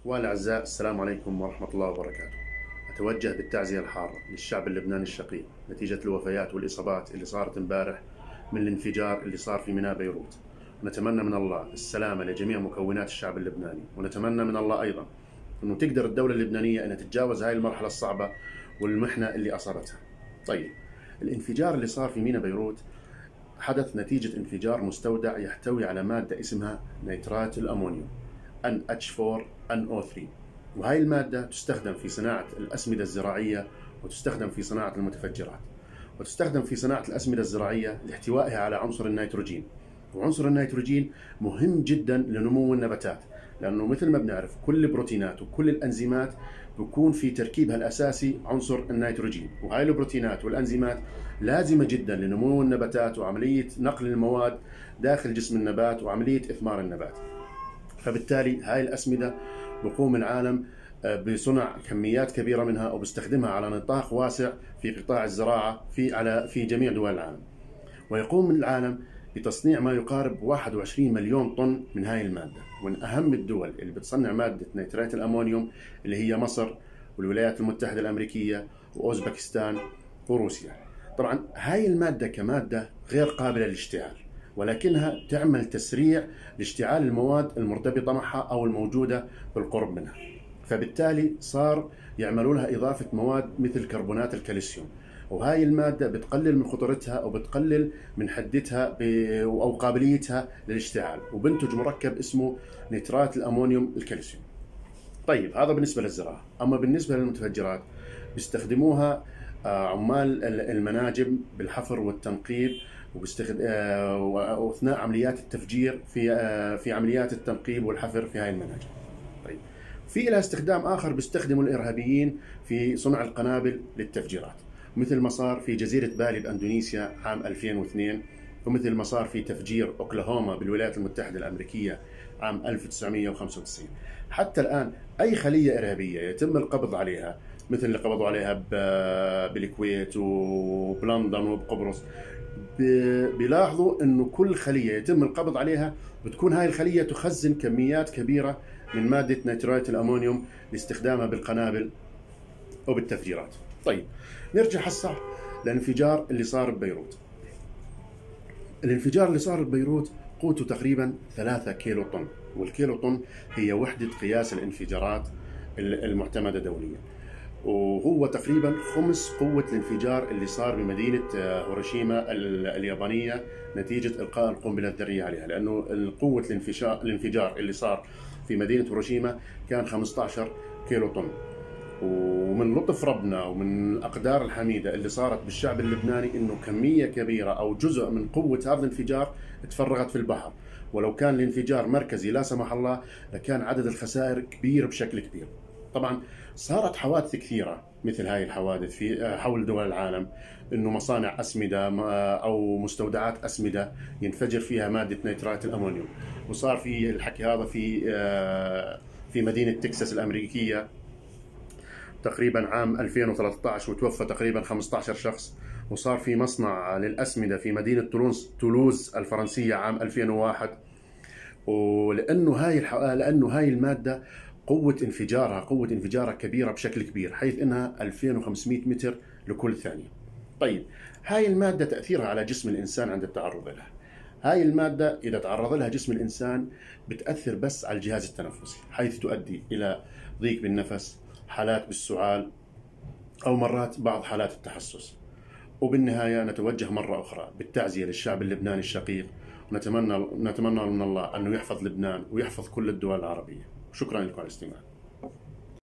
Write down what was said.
والأعزاء، السلام عليكم ورحمة الله وبركاته. أتوجه بالتعزية الحارة للشعب اللبناني الشقيق نتيجة الوفيات والإصابات اللي صارت امبارح من الانفجار اللي صار في ميناء بيروت. ونتمنى من الله السلامة لجميع مكونات الشعب اللبناني، ونتمنى من الله أيضا أنه تقدر الدولة اللبنانية أن تتجاوز هاي المرحلة الصعبة والمحنة اللي أصابتها. طيب، الانفجار اللي صار في ميناء بيروت حدث نتيجة انفجار مستودع يحتوي على مادة اسمها نيترات الأمونيوم NH4NO3، وهي المادة تستخدم في صناعة الأسمدة الزراعية، وتستخدم في صناعة المتفجرات، وتستخدم في صناعة الأسمدة الزراعية لاحتوائها على عنصر النيتروجين. وعنصر النيتروجين مهم جدا لنمو النباتات، لأنه مثل ما بنعرف كل البروتينات وكل الأنزيمات بيكون في تركيبها الأساسي عنصر النيتروجين، وهاي البروتينات والأنزيمات لازمة جدا لنمو النباتات وعملية نقل المواد داخل جسم النبات وعملية إثمار النبات. فبالتالي هاي الأسمدة بقوم العالم بصنع كميات كبيرة منها وبيستخدمها على نطاق واسع في قطاع الزراعة في جميع دول العالم. ويقوم العالم بتصنيع ما يقارب 21 مليون طن من هاي المادة. ومن أهم الدول اللي بتصنع مادة نيترات الأمونيوم اللي هي مصر والولايات المتحدة الأمريكية وأوزبكستان وروسيا. طبعا هاي المادة كمادة غير قابلة للاشتعال، ولكنها تعمل تسريع لاشتعال المواد المرتبطة معها أو الموجودة بالقرب منها. فبالتالي صار يعملوا لها إضافة مواد مثل كربونات الكالسيوم، وهاي المادة بتقلل من خطورتها وبتقلل من حدتها أو قابليتها للاشتعال، وبنتج مركب اسمه نيترات الأمونيوم الكالسيوم. طيب، هذا بالنسبة للزراعة. أما بالنسبة للمتفجرات بيستخدموها عمال المناجم بالحفر والتنقيب، واثناء عمليات التفجير في عمليات التنقيب والحفر في هاي المناجم. طيب، في لها استخدام آخر بيستخدموا الإرهابيين في صنع القنابل للتفجيرات، مثل ما صار في جزيرة بالي بأندونيسيا عام 2002، ومثل ما صار في تفجير أوكلاهوما بالولايات المتحدة الأمريكية عام 1995. حتى الآن أي خلية إرهابية يتم القبض عليها، مثل اللي قبضوا عليها بالكويت وبلندن وبقبرص، بيلاحظوا انه كل خليه يتم القبض عليها بتكون هاي الخليه تخزن كميات كبيره من ماده نيترات الامونيوم لاستخدامها بالقنابل وبالتفجيرات. طيب، نرجع هسه للانفجار اللي صار ببيروت. الانفجار اللي صار ببيروت قوته تقريبا 3 كيلو طن، والكيلو طن هي وحده قياس الانفجارات المعتمده دوليا، وهو تقريبا 5 قوة الانفجار اللي صار بمدينة هيروشيما اليابانية نتيجة إلقاء القنبلة الذرية عليها، لأنه قوة الانفجار اللي صار في مدينة هيروشيما كان 15 كيلو طن. ومن لطف ربنا ومن الأقدار الحميدة اللي صارت بالشعب اللبناني إنه كمية كبيرة أو جزء من قوة هذا الانفجار تفرغت في البحر، ولو كان الانفجار مركزي لا سمح الله لكان عدد الخسائر كبير بشكل كبير. طبعا صارت حوادث كثيرة مثل هاي الحوادث في حول دول العالم، انه مصانع اسمدة او مستودعات اسمدة ينفجر فيها مادة نيترات الامونيوم. وصار في الحكي هذا في مدينة تكساس الامريكية تقريبا عام 2013، وتوفى تقريبا 15 شخص. وصار في مصنع للأسمدة في مدينة تولوز الفرنسية عام 2001. ولأنه هاي المادة قوة انفجارها كبيرة بشكل كبير، حيث انها 2500 متر لكل ثانية. طيب، هاي المادة تأثيرها على جسم الإنسان عند التعرض لها. هاي المادة إذا تعرض لها جسم الإنسان بتأثر بس على الجهاز التنفسي، حيث تؤدي إلى ضيق بالنفس، حالات بالسعال، أو مرات بعض حالات التحسس. وبالنهاية نتوجه مرة أخرى بالتعزية للشعب اللبناني الشقيق، ونتمنى من الله أنه يحفظ لبنان ويحفظ كل الدول العربية. شكرا لكم على الاستماع.